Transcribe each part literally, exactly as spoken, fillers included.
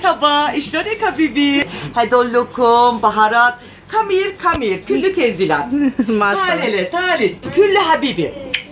Merhaba, شلونك حبيبي؟ هدول لكم بهارات كمير كمير كله تنزيلات. ما شاء الله. تعالي تعالي كله حبيبي.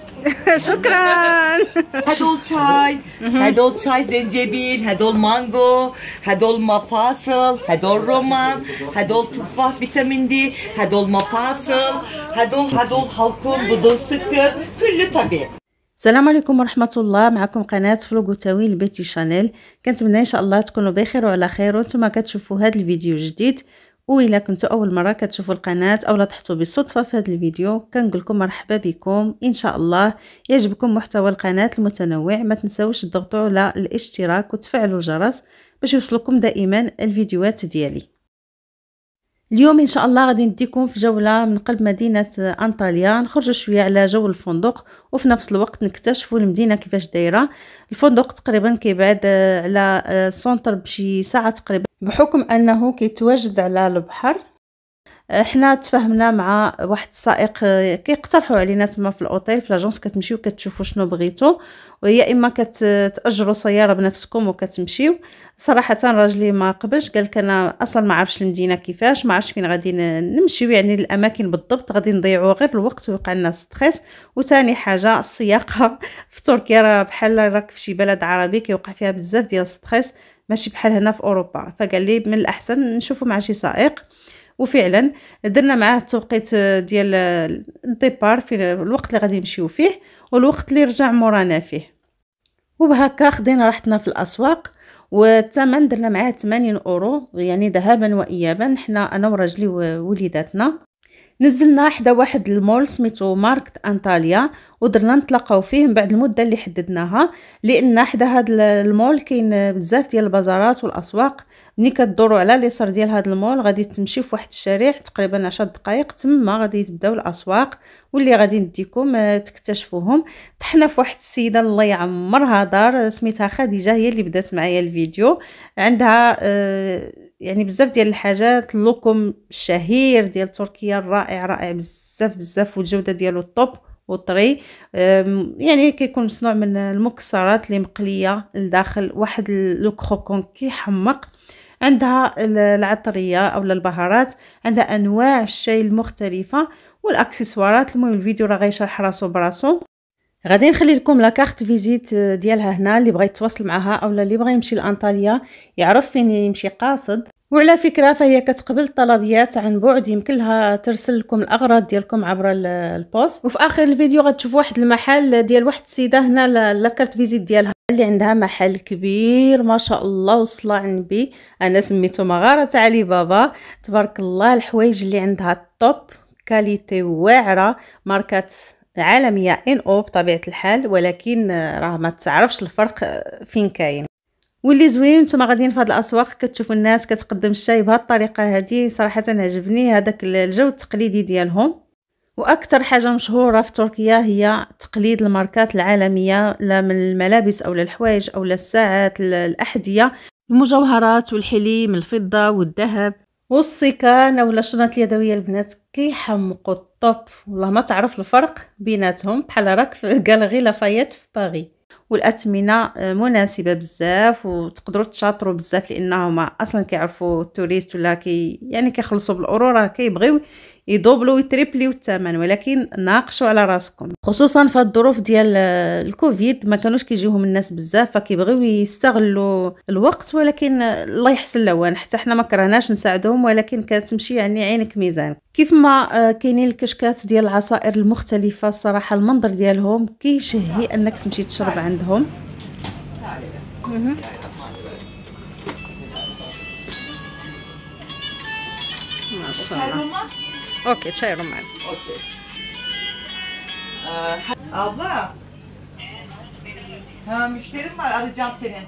شكرا. هدول شاي، هدول شاي زنجبيل، هدول مانجو، هدول مفاصل، هدول رمان، هدول تفاح فيتامين دي، هدول مفاصل، هدول هدول حلقوم بدون سكر، كله طبيعي. السلام عليكم ورحمة الله. معكم قناة فلوق وتاويل بيتي شانيل. كنتمنى ان شاء الله تكونوا بخير وعلى خير وانتم كتشوفوا هذا الفيديو جديد. وإلا كنتوا اول مره كتشوفوا القناه او لاحظتوا بالصدفه في هذا الفيديو كنقول لكم مرحبا بكم. ان شاء الله يعجبكم محتوى القناه المتنوع. ما تنساوش تضغطوا على الاشتراك وتفعلوا الجرس باش يوصلكم دائما الفيديوهات ديالي. اليوم ان شاء الله غادي نديكم في جوله من قلب مدينه انطاليا، نخرجوا شويه على جو الفندق وفي نفس الوقت نكتشفوا المدينه كيفاش دايره. الفندق تقريبا كيبعد على السونتر بشي ساعه تقريبا بحكم انه كيتواجد على البحر. احنا تفاهمنا مع واحد السائق كيقترحوا علينا تما في الاوتيل في لاجونس كتمشيو كتشوفوا شنو بغيتو، ويا اما كتاجروا سياره بنفسكم وكتمشيو. صراحه راجلي ما قبلش، قال لك انا اصلا ما عرفش المدينه كيفاش، ما عرفش فين غادي نمشيو، يعني الاماكن بالضبط غادي نضيعوا غير الوقت ويوقع لنا ستريس. وثاني حاجه السياقه في تركيا راه بحال راك في شي بلد عربي كيوقع فيها بزاف ديال ستريس، ماشي بحال هنا في اوروبا. فقال لي من الاحسن نشوفوا مع شي سائق. وفعلا درنا معاه التوقيت ديال الديبار في الوقت اللي غادي نمشيو فيه والوقت اللي رجع مورانا فيه، وبهكا خدينا راحتنا في الاسواق. والثمن درنا معاه ثمانين اورو يعني ذهابا وايابا، حنا انا وراجلي ووليداتنا. نزلنا حدا واحد المول سميتو ماركت انطاليا ودرنا نتلاقاو فيه من بعد المده اللي حددناها، لان حدا هذا المول كاين بزاف ديال البازارات والاسواق. ملي كدوروا على اليسار ديال هذا المول غادي تمشيو في واحد الشارع تقريبا عشر دقائق تما غادي تبداو الاسواق واللي غادي نديكم تكتشفوهم. طحنا في واحد السيده الله يعمرها دار سميتها خديجه، هي اللي بدات معايا الفيديو. عندها يعني بزاف ديال الحاجات، اللوكم الشهير ديال تركيا الرائع رائع بزاف بزاف والجوده ديالو الطوب وطري، يعني كيكون مصنوع من المكسرات اللي مقليه لداخل واحد لو كروكون كيحمق. عندها العطريه او البهارات، عندها انواع الشاي المختلفه والاكسسوارات. المهم الفيديو راه غيشرح راسو براسو. غادي نخلي لكم لا كارت فيزيت ديالها هنا، اللي بغى يتواصل معها او اللي بغى يمشي لانطاليا يعرف فين يمشي قاصد. وعلى فكره فهي كتقبل الطلبيات عن بعد، يمكن لها ترسل لكم الاغراض ديالكم عبر البوست. وفي اخر الفيديو غتشوفوا واحد المحل ديال واحد السيده هنا لا كارت فيزيت ديالها اللي عندها محل كبير ما شاء الله وصلى على النبي. انا سميته مغاره علي بابا. تبارك الله الحوايج اللي عندها الطوب، كاليتي واعره، ماركات عالميه ان او بطبيعه الحال، ولكن راه ما تعرفش الفرق فين كاين. واللي زوين نتوما غاديين في هاد الاسواق كتشوفوا الناس كتقدم الشاي بهذه الطريقه هذه. صراحه عجبني هذاك الجو التقليدي ديالهم. واكثر حاجه مشهوره في تركيا هي تقليد الماركات العالميه، لا من الملابس او الحوايج او الساعات الاحذيه، المجوهرات والحلي من الفضه والذهب والسكان او الشنط اليدويه. البنات كيحمقوا الطوب، والله ما تعرف الفرق بيناتهم، بحال راك في غاليري لافايت في باغي. والاثمنه مناسبه بزاف وتقدروا تشاطروا بزاف لانهم اصلا كيعرفوا التوريست ولا كي يعني كيخلصوا بالاورو، راه كيبغيو يدوبلوا ويتريبليو الثمن، ولكن ناقشوا على راسكم خصوصا في الظروف ديال الكوفيد. ما كانوش كيجيوهم الناس بزاف فكيبغيو يستغلوا الوقت، ولكن الله يحسن العوان. حتى حنا ما كرهناش نساعدهم، ولكن كتمشي يعني عينك ميزان. كيف ما كاينين الكشكات ديال العصائر المختلفه، الصراحه المنظر ديالهم كيشهي انك تمشي تشرب عندهم. ما شاء الله. اوكي çay roman. Okey. Ee, abla. Ha, müşterim var, arayacağım seni.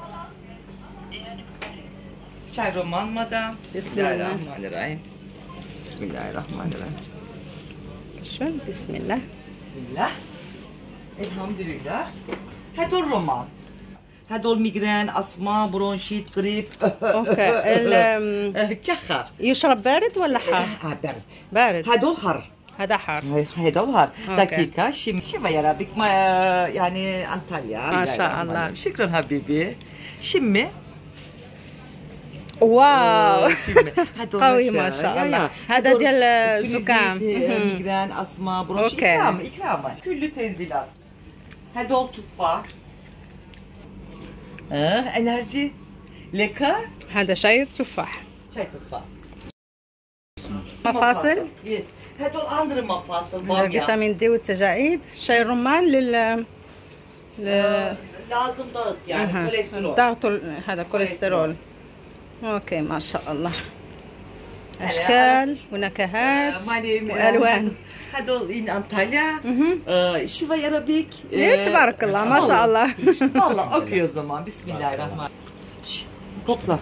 Çay roman madam. Bismillahirrahmanirrahim. Bismillahirrahmanirrahim. Şöyle bismillah. Bismillah. Elhamdülillah. هدول رومان. هدول ميغران، أصماء، برونشيت، قريب. اوكي. كخر. يشرب بارد ولا حار؟ اه بارد. بارد. هدول حر. هذا حار. هدول حر. أوكي. دقيقة شم شوفي يا ربك ما يعني أنطاليا. ما شاء الله. شكرا حبيبي. شمي. واو هدول قوي مش- ما شاء يا- الله. يا. هذا هدول ديال السنوزيت، الزكام. آه، ميغران، اسما، برونش، أوكي. اكرام اكراما كله تنزيلات. هدول تفاح، اه انرجي، ليكر، هذا شاي تفاح. شاي تفاح. مفاصل يس، هدول اندر مفاصل باقي. الفيتامين دي والتجاعيد. شاي الرمان لل ل... لازم ضغط يعني أها. كوليسترول. ضغط ال- هذا كوليسترول. اوكي ما شاء الله. اشكال ونكهات والوان. هدول in Antalya. مهم. Ee, Şiva Arabik. إيه، تبارك الله ما شاء الله. Valla okey o zaman. Bismillahirrahmanirrahim. Şş, kokla.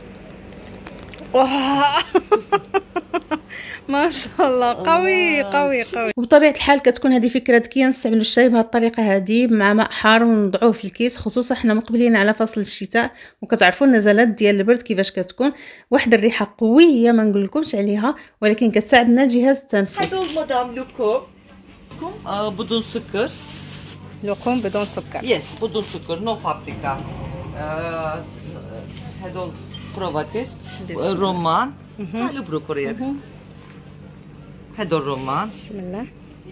ما شاء الله قوي الله. قوي قوي. وبطبيعه الحال كتكون هذه فكره ذكيه نستعملوا الشاي بهذه الطريقه هذه مع ماء حار ونضعوه في الكيس، خصوصا حنا مقبلين على فصل الشتاء وكتعرفوا النزلات ديال البرد كيفاش كتكون. واحد الريحه قويه ما نقول لكمش عليها، ولكن كتساعدنا جهاز التنفس. هدول مدام لوكوم. سكوم آه، بدون سكر. لقوم بدون سكر. Yes, بدون سكر. No paprika. آه، هدول كروفاتيس. بسم رومان. تعالوا بروكوريا. هدول رومان. بسم الله.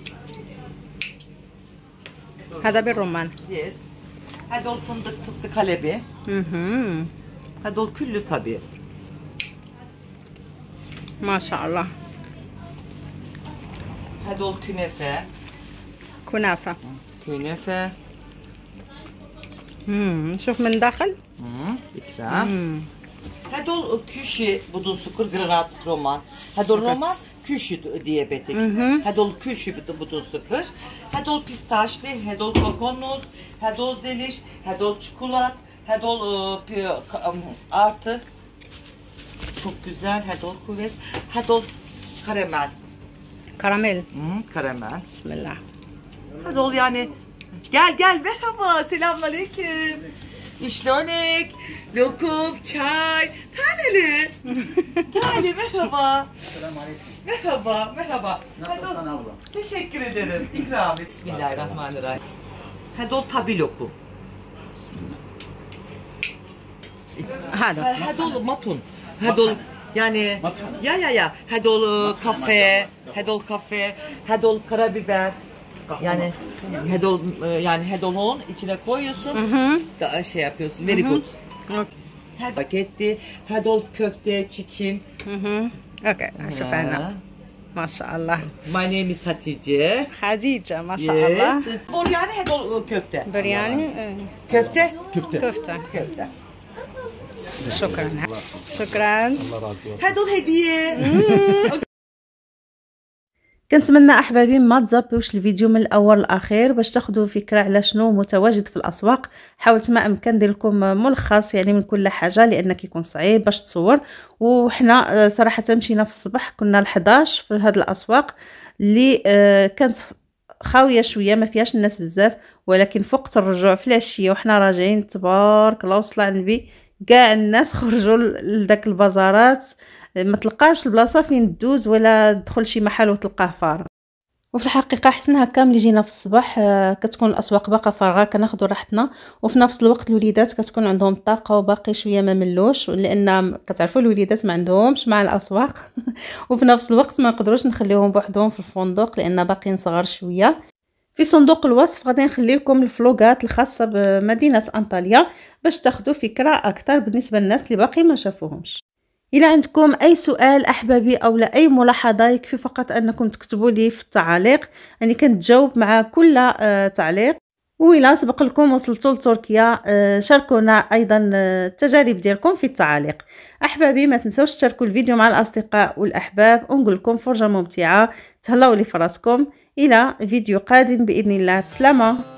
هذا بالرمان. Yes. هدول فندق فستق حلبي. اها هدول كله طبيعي. ما شاء الله. هدول كنافة. كنافه. كنافة. امم شوف من داخل. امم إكرام. امم هدول كوشي بدون سكر جرانات رومان. هدول رومان كوشي ديابيتك. مهم. هدول كوشي بدون بدون سكر. هدول بيستاشلي. هدول كوكونوز. هدول زeliş. هدول çikolat. هدول e, pi- ka- um, artı. Çok güzel. Hədol kuvvet. Hədol karamel. كراميل. Hmm, karamel. بسم الله. Hədol yani. Gel gel merhaba. Selamünaleyküm. İşlonik, lokum, çay, taneli. Taneli merhaba. Merhaba, merhaba. Nasılsın abla? Teşekkür ederim. İkram et. Bismillahirrahmanirrahim. Hədol tabi lokum. هذا Hədol matun. Hədol yani ya ya ya. Hədol e, kafe, hədol kafe, hədol karabiber. Yani hedol e, yani hedolun içine koyuyorsun. Da şey yapıyorsun. Very good. اوكي. Paketti. Hedol köfte, chicken. اها اوكي شوف انا ما شاء الله. My name is Hatice. خديجه ما شاء الله. Yes. Boryani hedol köfte. برياني. إيه. Köfte. كفته. Köfte. شكرا شكرا. Hedol hediye. كنتمنى احبابي ما تزابيوش الفيديو من الاول للاخير باش تاخذوا فكره على شنو متواجد في الاسواق. حاولت ما امكن ندير لكم ملخص يعني من كل حاجه لان كيكون صعيب باش تصور. وحنا صراحه مشينا في الصباح كنا ل حداش في هاد الاسواق اللي كانت خاويه شويه ما فيهاش الناس بزاف، ولكن في وقت الرجوع في العشيه وحنا راجعين تبارك الله وصلى على النبي كاع الناس خرجوا لداك البازارات، ما تلقاش البلاصه فين تدوز ولا تدخل شي محل وتلقاه فارغ. وفي الحقيقه حسن هكا ملي جينا في الصباح كتكون الاسواق باقا فارغه كناخذوا راحتنا، وفي نفس الوقت الوليدات كتكون عندهم طاقه وباقي شويه ما ملوش لان كتعرفوا الوليدات ما عندهمش مع الاسواق وفي نفس الوقت ما نقدروش نخليهم بوحدهم في الفندق لان باقيين صغار شويه. في صندوق الوصف غادي نخلي لكم الفلوغات الخاصه بمدينه انطاليا باش تاخذوا فكره اكثر بالنسبه للناس اللي باقي ما شافوهمش. إلا عندكم أي سؤال أحبابي أو لا أي ملاحظة يكفي فقط أنكم تكتبوا لي في التعاليق، يعني كنتجاوب مع كل آه تعليق. وإلا سبق لكم وصلتوا لتركيا آه شاركونا أيضا آه التجارب ديالكم في التعاليق. أحبابي ما تنسوش تشاركوا الفيديو مع الأصدقاء والأحباب، ونقول لكم فرجة ممتعة. تهلاو لي فراسكم إلى فيديو قادم بإذن الله. بسلامة.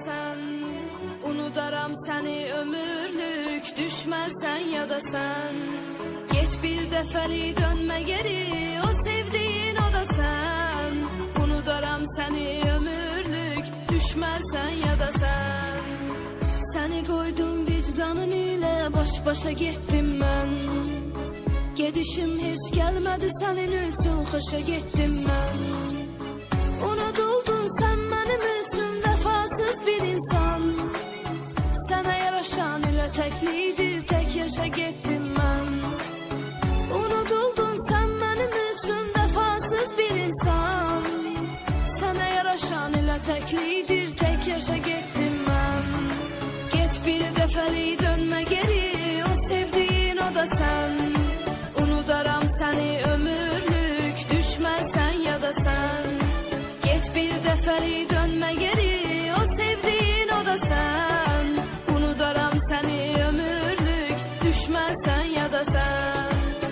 sen. Unudaram səni ömürlük, düşmərsən ya da sen. Get bir dəfəli dönmə geri, o sevdiğin o da sen. Unudaram səni ömürlük, düşmərsən ya da sen. Səni qoydum vicdanın ilə, baş başa getdim mən. Gedişim heç gəlmədi sənin üçün, xoşa getdim mən. Unuduldun sən mənim üçün, vəfasız bir insan. Sənə yaraşan ilə təklidir, tək yaşa getdim mən. Unuduldun sən mənim üçün, vəfasız bir insan. Sənə yaraşan ilə təklidir, tək yaşa getdim mən. Get bir dəfəli dönmə geri, o sevdiğin o da sen. Unudaram səni ömürlük, düşmərsən ya da sen. Get bir dəfəli dönmə geri, o sevdiğin o da sen. Unudaram səni ömürlük, düşmərsən ya da sen.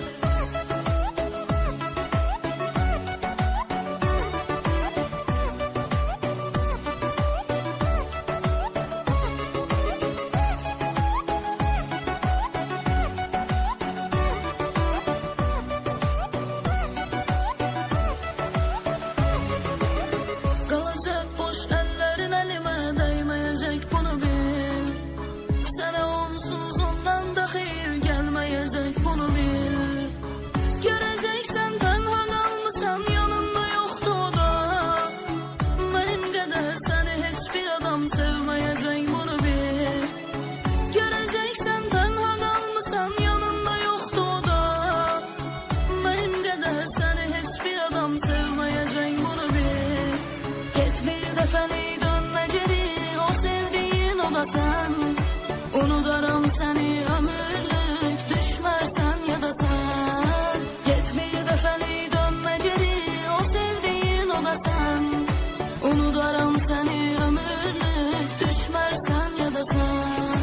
Unudaram səni ömürlük, düşmərsən ya da sen. Get bir dəfəli dönmə geri, o sevdiğin o da sen. Unudaram səni ömürlük, düşmərsən ya da sen.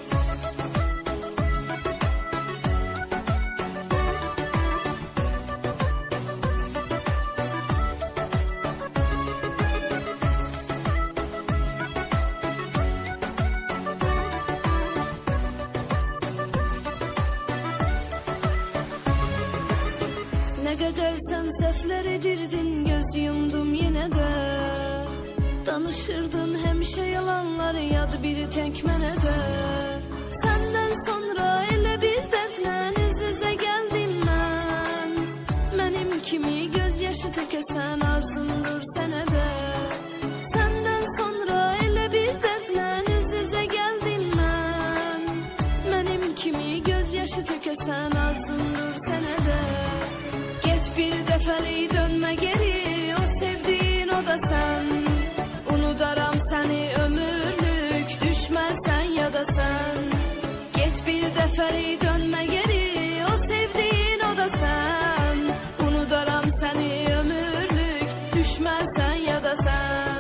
Ne kadar sen sefler edirdin, göz yumdum yine de. Danışırdın hemşe yalanları, yad biri tek mene de. Senden sonra elə bir dertle üz üze geldim ben. Benim kimi gözyaşı tökesen arzundur sene de. Senden sonra elə bir dertle üz üze geldim ben. Benim kimi gözyaşı tökesen arzundur sene de. Bir dəfəli dönmə geri, o sevdiğin o da sen. Unudaram səni ömürlük, düşmərsən ya da sen. Get bir dəfəli dönmə geri, o sevdiğin o da sen. Unudaram səni ömürlük, düşmərsən ya da sen.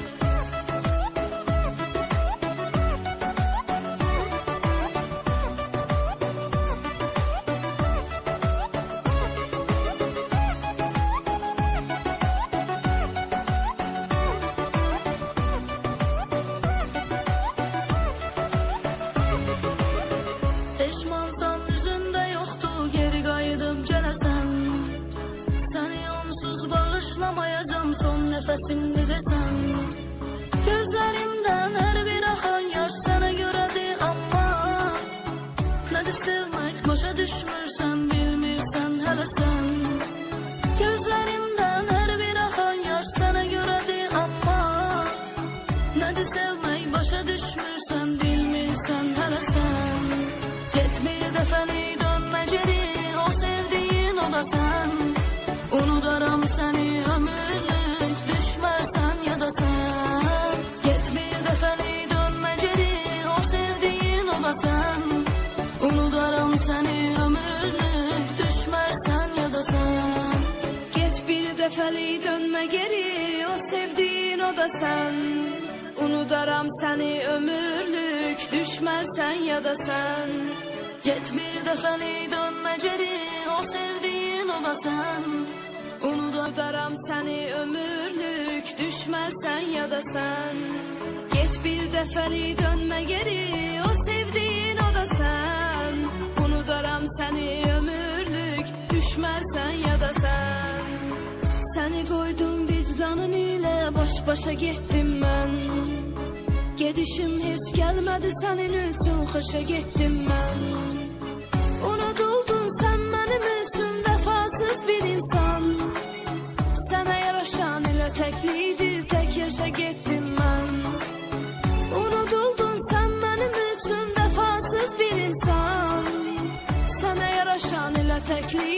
Son nefesimdi desen. Gözlerimden her bir akan yaş sana göredir ama. Nedir sevmek, başa düşmürsen, bilmirsen hele sen. Gözlerimden her bir akan yaş sana göredir ama. Nedir sevmek, başa düşmürsen, bilmirsen hele sen. Get bir dəfəli dönmə geri, o sevdiğin o da sen. Unudaram səni ömürlük, düşmərsən ya da sen. Get bir dəfəli dönmə geri, o sevdiğin o da sen. Unudaram səni ömürlük, düşmərsən ya da sen. Get bir dəfəli dönmə geri, o sevdiğin o da sen. Unudaram səni ömürlük, düşmərsən ya da sen. Get bir dəfəli dönmə geri, o sevdiğin o da sen. Unudaram səni ömürlük, düşmərsən ya da sen. Get bir dəfəli dönmə geri, o sevdiğin o da sən. Unudaram səni ömürlük, düşmərsən ya da sən. Səni qoydum vicdanın ilə, baş başa getdim mən. Gedişim heç gəlmədi sənin üçün, xoşa getdim mən. Unutuldun sən mənim üçün, vəfasız bir insan. Sənə yaraşan elə təklidir, tək yaşa getdim mən. Unutuldun sən mənim üçün, vəfasız bir insan. Sənə yaraşan elə təklidir.